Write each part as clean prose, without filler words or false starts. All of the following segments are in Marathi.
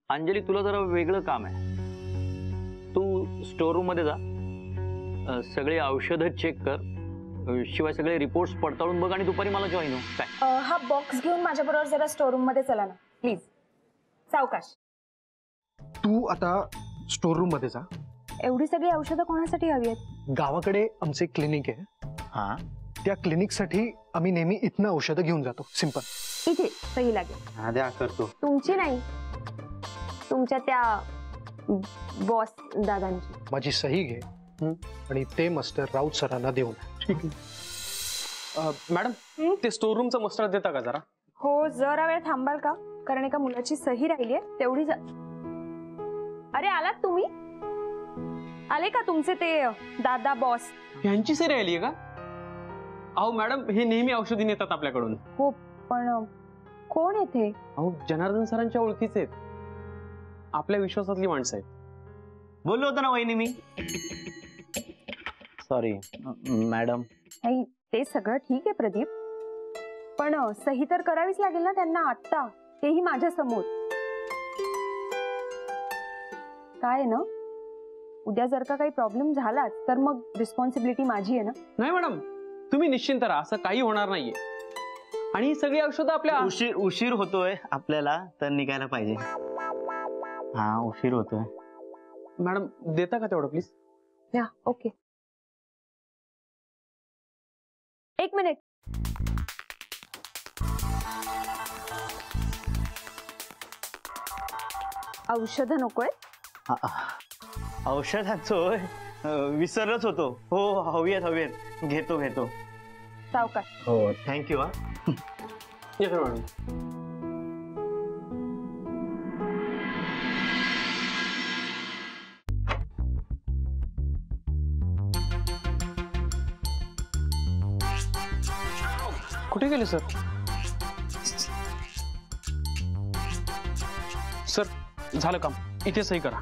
अंजली तुला जरा वेगळं काम आहे. तू स्टोर रूम मध्ये जा, सगळे औषधं चेक कर, शिवाय सगळे रिपोर्ट्स पडताळून बघ आणि दुपारी मला जॉईन हो. काय हा बॉक्स घेऊन माझ्याबरोबर जरा स्टोर रूम मध्ये चला ना प्लीज. सावकाश. तू आता स्टोर रूम मध्ये जा. एवढी सगळी औषधं कोणासाठी हवी आहेत? गावाकडे आमचे क्लिनिक आहे. हा, त्या क्लिनिक साठी आम्ही नेहमी इथनं औषधं घेऊन जातो. सिंपल. इथे सही लागेल. हा द्या करतो. तुमची नाही, तुमच्या त्या बॉस दादांची. माझी सही घे आणि ते मास्टर राऊत सरांना देऊन. ठीक आहे. मॅडम ते स्टोर रूमचं मस्टर देता का जरा? हो, जरा वेळ थांबाल का? कारण एका मुलाची सही राहिलीये तेवढी. अरे आलात तुम्ही? आले का तुमचे ते दादा बॉस? यांची सही राहिली का? अहो मॅडम, हे नेहमी औषधी नेतात आपल्याकडून. हो, पण कोण येते? अहो जनार्दन सरांच्या ओळखीचे आहेत, आपल्या विश्वासातली माणसं आहेत. बोललो होतो ना वहिनी मी. Sorry madam. नाही, ते सगळं ठीक आहे प्रदीप, पण सही तर करावीच लागेल ना त्यांना आत्ता, तेही माझ्या समोर. काय ना, उद्या जर का काही प्रॉब्लेम झालाच तर मग रिस्पॉन्सिबिलिटी माझी आहे ना. नाही मॅडम, तुम्ही निश्चिंत राहा, असं काही होणार नाहीये. आणि ही सगळी औषधं आपल्या उशीर होतोय आपल्याला, तर निघायला पाहिजे. हा, उशीर होतोय. मॅडम देता का तेवढं प्लीज? या, ओके. एक मिनिट. औषध नकोय? औषधाचं विसरलंच होतो. हो, हवीयत. घेतो. सावकाश. हो, थँक्यू. हा, येतो मॅडम. कुठे गेले सर? सर झालं काम, इथे सही करा.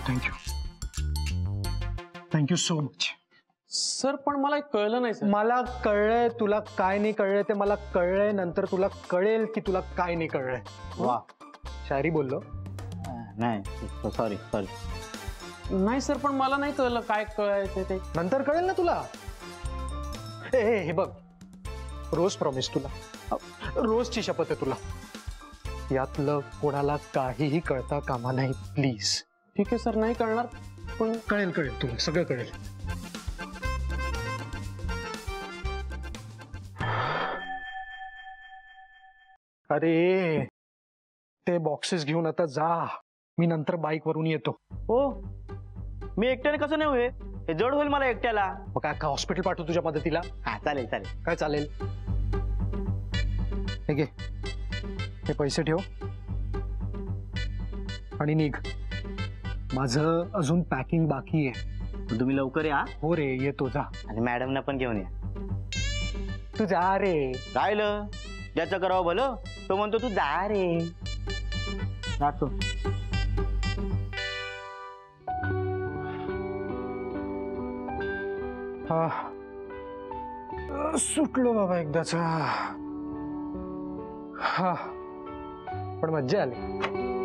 Thank you so much. सर पण मला एक कळलं नाही सर. मला कळलंय तुला काय नाही कळलंय ते. मला कळलंय, नंतर तुला कळेल की तुला काय नाही कळलंय. वा, शायरी बोललो. नाही सॉरी. नाही सर, पण मला नाही कळलं काय कळायचं ते. नंतर कळेल ना तुला. हे बघ, रोज प्रॉमिस तुला, रोजची शपथ आहे तुला. यातलं कोणाला काहीही कळता कामा नाही प्लीज. ठीक आहे सर, नाही कळणार, पण कळेल तुला, सगळं कळेल. अरे ते बॉक्सेस घेऊन आता जा, मी नंतर बाईक वरून येतो. हो, मी एकट्याने कसं नाही होय, हे जड होईल मला एकट्याला. मग काय हॉस्पिटल पाठवू तुझ्या मदतीला? हा, चालेल. काय चालेल? हे घे, हे पैसे ठेव आणि निघ. माझं अजून पॅकिंग बाकी आहे. तुम्ही लवकर या. हो रे, येतो, जा. आणि मॅडमना पण घेऊन या. तू जा रे. राहिलं ज्याचं करावं भलं तो म्हणतो तू जा रे. जातो. सुटलो बाबा एकदाचा. हा, पण मज्जा आली.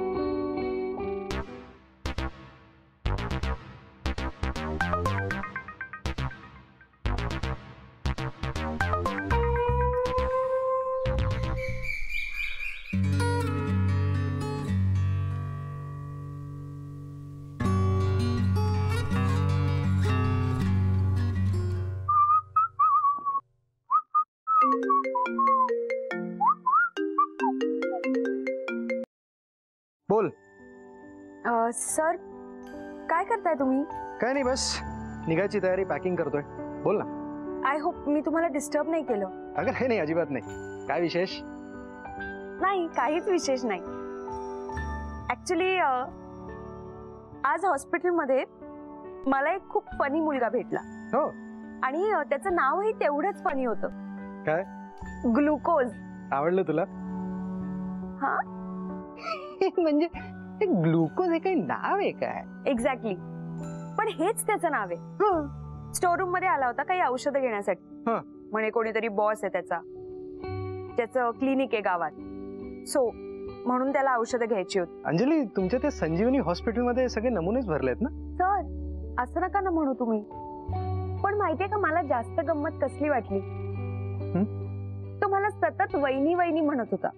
बोल. सर, काय करताय तुम्ही? काय नाही, बस निघायची तयारी, पॅकिंग करतोय. बोल ना. आय होप मी तुम्हाला डिस्टर्ब नाही केलं. अगं हे नाही, अजिबात नाही. काय विशेष? नाही, काहीच विशेष नाही. ऍक्च्युली आज हॉस्पिटलमध्ये मला एक खूप फनी मुलगा भेटला. हो, आणि त्याचं नावही तेवढंच फनी होतं. काय? ग्लुकोज. आवडलं तुला? हा म्हणजे ग्लुकोज हे काही नाव आहे काय? एक्झॅक्टली, पण हेच त्याचं नाव आहे. स्टोर रूम मध्ये आला होता काही औषधं घेण्यासाठी. म्हणे कोणीतरी बॉस आहे त्याचा, त्याचं क्लिनिक आहे गावात. सो म्हणून त्याला औषधं घ्यायची होती. अंजली, तुमच्या त्या संजीवनी हॉस्पिटलमध्ये सगळे नमुनेच भरलेत ना? सर, असं नका ना म्हणू तुम्ही. पण माहितीये का मला जास्त गंमत कसली वाटली? तो मला सतत वहिनी वहिनी म्हणत होता.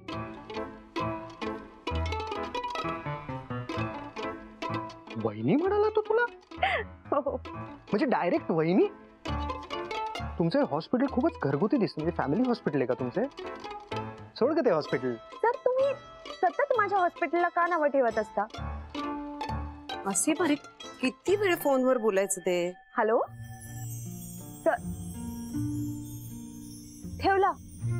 वहिनी म्हणाला तो तुला? हो. म्हणजे डायरेक्ट वहिनी? तुमचं हॉस्पिटल खूपच घरगुती दिसतं. म्हणजे फॅमिली हॉस्पिटल आहे का तुमचे? सोड का ते हॉस्पिटल. सर, तुम्ही सतत माझ्या हॉस्पिटलला का नावं ठेवत असता? असे बरे किती वेळ फोनवर बोलायचं ते? हॅलो सर, ठेवला.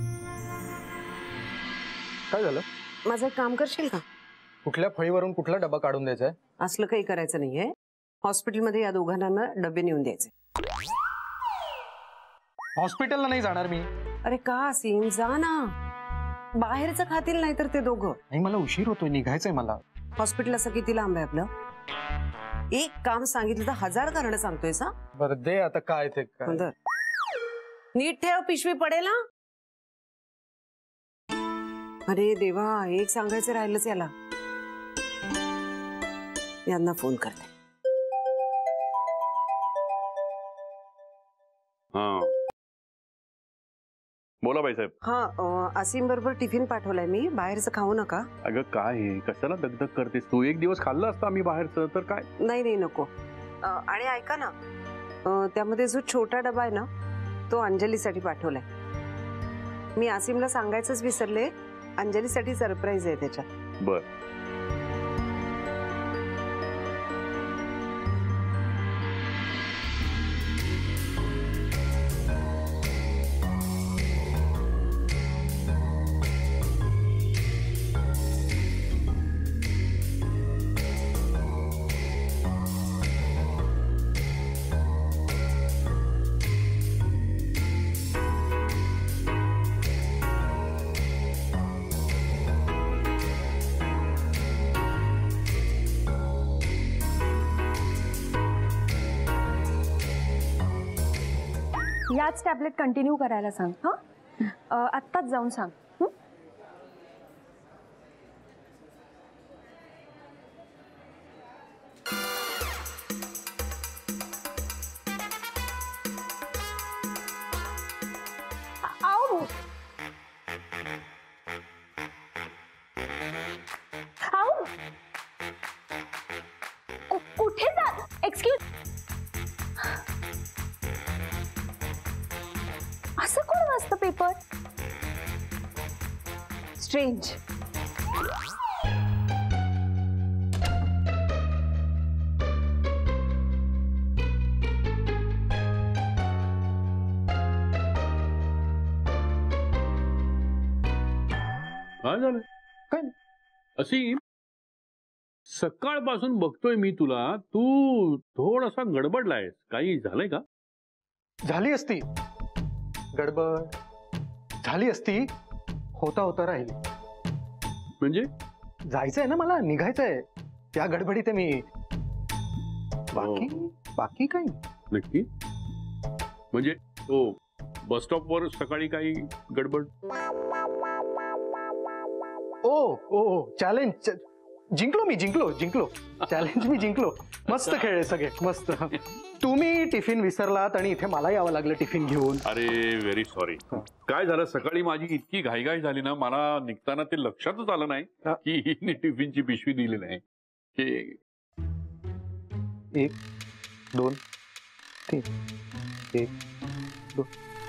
काय झालं? माझं एक काम करशील का? कुठल्या फळीवरून कुठला डबा काढून द्यायचा आहे? असलं काही करायचं नाहीये. हॉस्पिटलमध्ये या दोघांना डबे नेऊन द्यायचे. हॉस्पिटलला नाही जाणार मी. अरे का असीम, जा ना. बाहेरचं खातील नाही तर ते दोघं. नाही, मला उशीर होतोय, निघायचंय मला. हॉस्पिटल असं किती लांब आहे आपलं? एक काम सांगितलं तर 1000 कारण सांगतोय सा. बरं दे आता. काय ते काय? नीट ठेव, पिशवी पडेल ना. अरे देवा, एक सांगायचं राहिलंच याला. यांना फोन करते. हा, बोला बाईसाहेब. हा, असीम बरोबर टिफिन पाठवलाय मी. बाहेरचं खाऊ नका. अगं काय आहे, कशाला दगदग करतेस तू? एक दिवस खाल्लं असतं आम्ही बाहेरचं तर काय. नाही नको. आणि ऐका ना, त्यामध्ये जो छोटा डबा आहे ना तो अंजलीसाठी पाठवलाय. मी आसिमला सांगायचंच विसरले, अंजलीसाठी सरप्राईज आहे त्याच्यात. बर. याच टॅबलेट कंटिन्यू करायला सांग. हा, आत्ताच जाऊन सांग. आओ आओ, कुठे जा? एक्सक्यूज. असं कोण वाचतं पेपर? स्ट्रेंज. काय झालं? काय? असी सकाळपासून बघतोय मी तुला, तू थोडासा गडबडलायस. काही झालंय का? झाली असती गडबड, झाली असती. होता होता राहिली. म्हणजे जायचंय ना मला, निघायचंय. त्या गडबडीत आहे मी. बाकी काही नक्की? म्हणजे तो बस स्टॉपवर सकाळी काही गडबड? ओ चॅलेंज जिंकलो. चॅलेंज मी जिंकलो. मस्त खेळले सगळे, मस्त. तुम्ही टिफिन विसरलात आणि इथे मला यावं लागलं टिफिन घेऊन. अरे व्हेरी सॉरी. काय झालं, सकाळी माझी इतकी घाईघाई झाली ना, मला निघताना ते लक्षातच आलं नाही की हिने टिफिनची पिशवी दिली नाही. 1 2 3 1 2.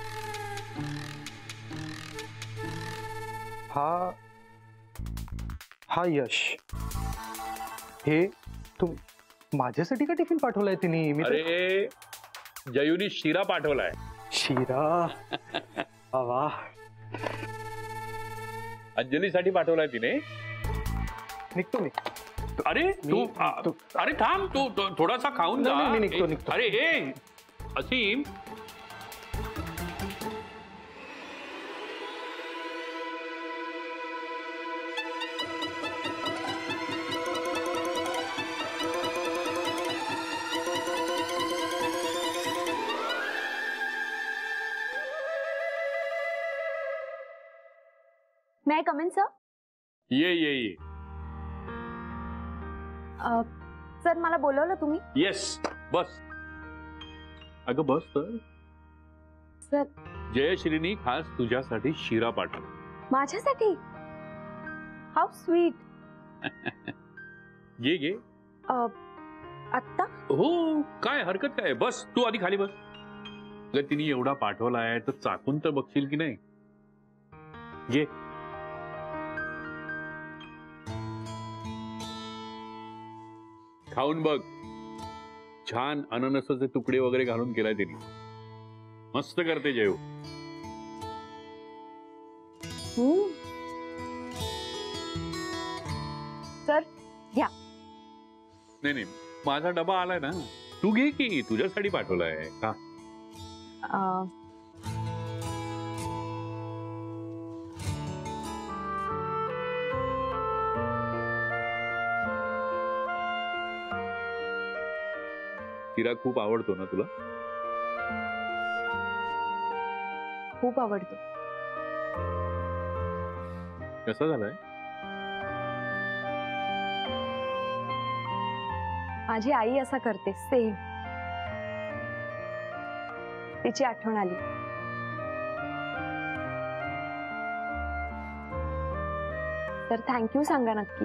हा यश, हे तू माझ्यासाठी का टिफिन पाठवलाय तिने? अरे जयूनी शिरा पाठवलाय. शिरा? वा. अंजलीसाठी पाठवलाय तिने. निघतो मी. अरे तू अरे थांब, तू थोडासा खाऊन जा. मी निघतो. अरे हे असीम, May I come in, sir? ये ये ये. सर मला बोलवलं तुम्ही? येस, बस. अगं बस तर. सर. जयश्रीनी खास तुझ्यासाठी शिरा पाठवला. माझ्यासाठी? How sweet. घे घे. आत्ता? हो, काय हरकत काय. बस तू आधी खाली बस. अगं तिने एवढा पाठवलाय तर चाकून तर बघशील की नाही. घे. खाऊन बघ. छान अननसाचे तुकडे वगैरे घालून केलाय तिने. मस्त करते जेव. सर घ्या. नाही नाही, माझा डबा आलाय ना. तू घे की, तुझ्यासाठी पाठवलाय. हा. शिरा खूप आवडतो ना तुला? खूप आवडतो. कसा झालाय? माझी आई असा करते सेम. तिची आठवण आली. तर थँक्यू सांगा नक्की.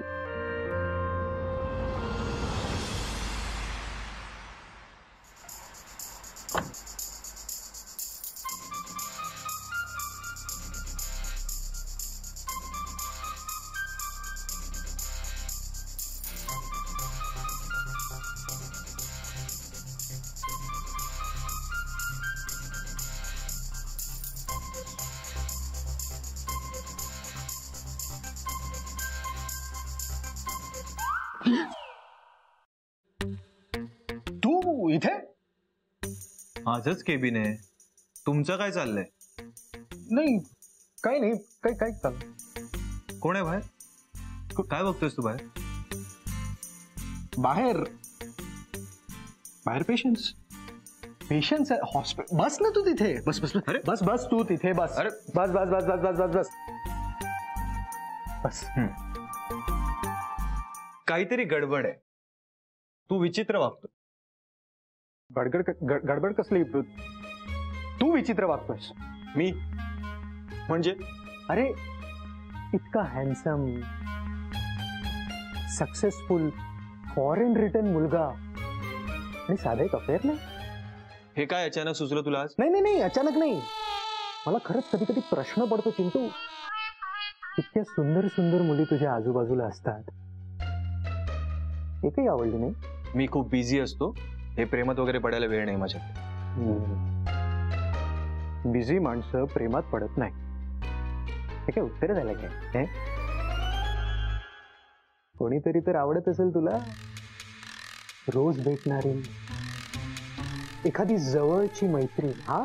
तू इथे? माझंच केबिन आहे. तुमचं काय चाललंय? नाही, काही नाही. काय चाललं? कोण आहे बाहेर? काय बघतोयस तू बाहेर? बाहेर पेशंट्स. Patients hospital. बस ना तू तिथे. बस बस. अरे बस बस तू तिथे बस. अरे बस बस बस बस बस बस बस बस. काहीतरी गडबड आहे. तू विचित्र वागतो. गडबड कसली? तू विचित्र वागतोयस. मी म्हणजे? अरे इतका हँडसम, सक्सेसफुल, फॉरेन रिटर्न मुलगा आणि साधं एक अफेअर नाही. हे काय अचानक सुचलं तुला आज? नाही नाही नाही, अचानक नाही. मला खरंच कधी कधी प्रश्न पडतो चिंटू. इतक्या सुंदर सुंदर मुली तुझ्या आजूबाजूला असतात, एकही आवडली नाही. मी खूप बिझी असतो. हे प्रेमात वगैरे पडायला वेळ नाही माझ्या. बिझी माणसं प्रेमात पडत नाही. हे काय उत्तर झालं काय? कोणीतरी तर आवडत असेल तुला. रोज भेटणारी एखादी जवळची मैत्रीण. हा,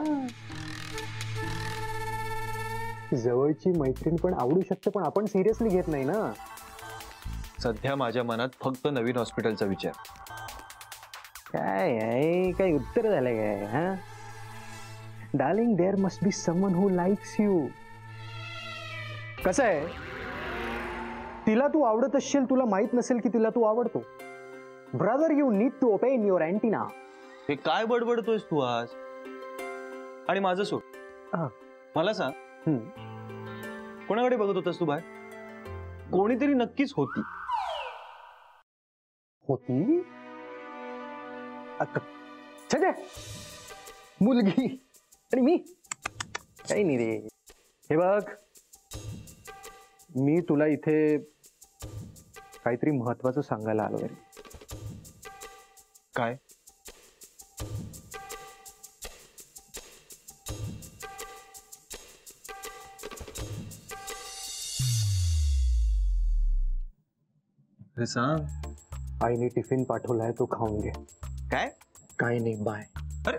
जवळची मैत्रीण पण आवडू शकते, पण आपण सिरियसली घेत नाही ना. सध्या माझ्या मनात फक्त नवीन हॉस्पिटलचा विचार. काय आहे? काय उत्तर झालं काय? हा, darling, there must be someone who likes you. कसं आहे, तिला तू आवडत असशील, तुला माहित नसेल की तिला तू आवडतो. Brother, you need to open your antenna. हे काय बडबडतोयस तू आज? आणि माझं सोड. मला सांग, कोणाकडे बघत होतास तू बाहेर? कोणीतरी नक्कीच होती. छे, मुलगी आणि मी काही नाही रे. हे बघ, मी तुला इथे काहीतरी महत्वाचं सांगायला आलो रे. काय? अरे सांग. आईने टिफिन पाठवलाय, तो खाऊन घे. काय? काही नाही, बाय. अरे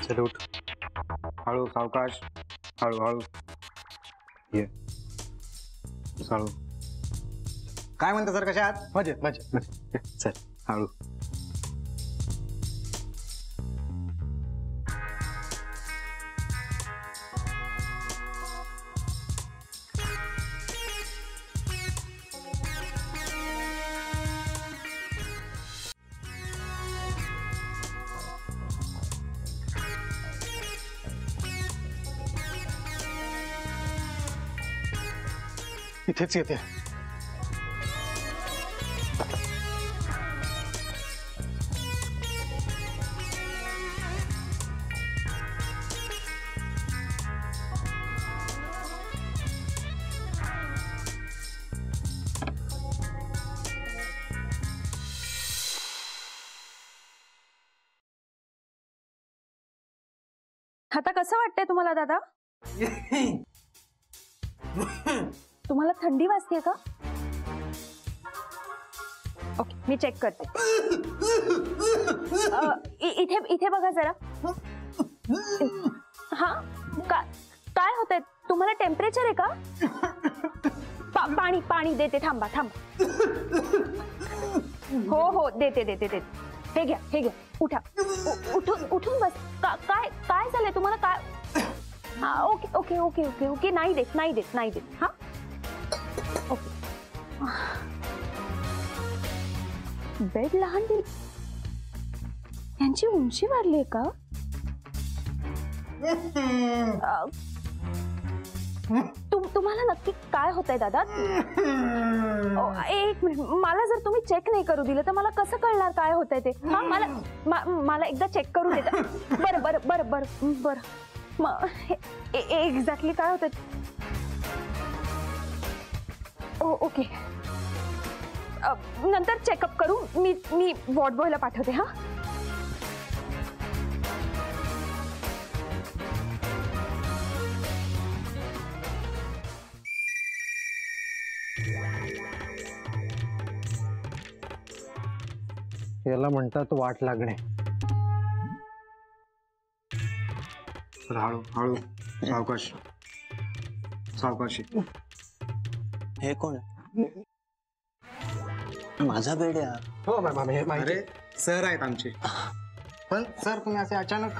चल उठ. हळू सावकाश. हळू हळू ये. हळू. काय म्हणता सर, कशा आहात? मजेत मजेत मजेत. चल हळू. इथेच येते. आता कसं वाटतंय तुम्हाला दादा? तुम्हाला थंडी वाजते का? ओके, मी चेक करते. इथे इथे बघा जरा. हा, काय होतंय तुम्हाला? टेम्परेचर आहे का? पाणी पाणी देते. थांबा थांबा. हो हो देते देते देते. हे घ्या हे घ्या. उठा. उठून बस. काय काय झालंय तुम्हाला? काय? हा okay okay okay okay okay. नाही देत नाही देत नाही देत. हा ओके. बेड लहान दिल. यांची उंची वाढली का? तुम्हाला नक्की काय होतंय दादा? एक मिनिट. मला जर तुम्ही चेक नाही करू दिलं तर मला कसं कळणार काय होतंय ते? हा मला एकदा चेक करू देता? बरं बरं बरं बरं बरं. एक्झॅक्टली काय होतंय? ओके, नंतर चेकअप करू. मी वॉर्ड बॉयला पाठवते. हा याला म्हणतात वाट लागणे. हळू हळू सावकाश सावकाश. हे कोण? माझा बेड यार. हो मॅम. अरे सर आहेत आमचे. पण सर तुम्ही असे अचानक?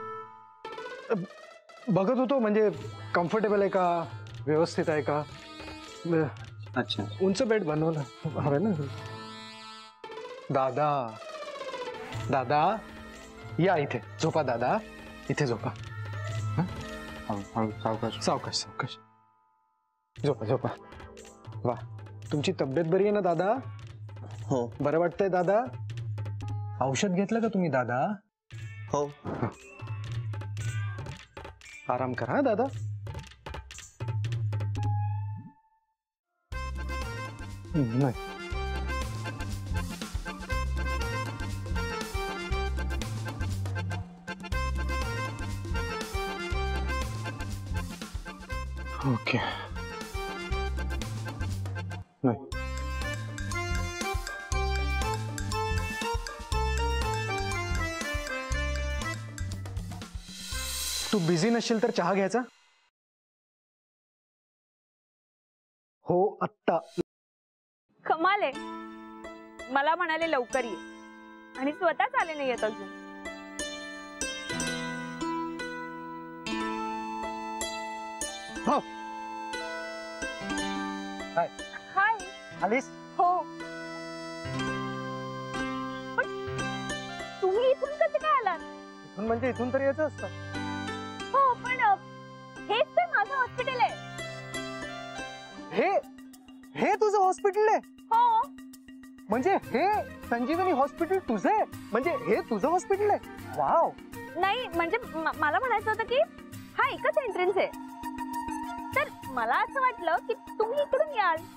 बघत होतो, म्हणजे कम्फर्टेबल आहे का, व्यवस्थित आहे का. अच्छा, उंच बेड बनवलं हवं ना. दादा दादा या इथे झोपा. दादा इथे झोपा. हळू हळू सावकाश सावकाश सावकाश. झोपा झोपा. वा, तुमची तब्येत बरी आहे ना दादा? हो. बरं वाटतंय दादा? औषध घेतलं का तुम्ही दादा? हो. आराम करा हा दादा. नाही. ओके. नाही. तू बिझी नसशील तर चहा घ्यायचा? हो आत्ता. कमाल आहे. मला म्हणाले लवकर ये आणि स्वतःच आले नाही येत अजून. हो. हाय. हाय. आलीस? हो. पण तुम्ही इथून कसे काय आलात? इथून म्हणजे इथून तर यायचं असतं. हो पण हेच तर माझं हॉस्पिटल आहे. हे तुझं हॉस्पिटल आहे? हो. म्हणजे हे संजीवनी हॉस्पिटल तुझं आहे? म्हणजे हे तुझं हॉस्पिटल आहे? वाव. नाही म्हणजे मला म्हणायचं होतं की हा एकच एंट्रन्स आहे, तर मला असं वाटलं की तुम्ही इकडून याल.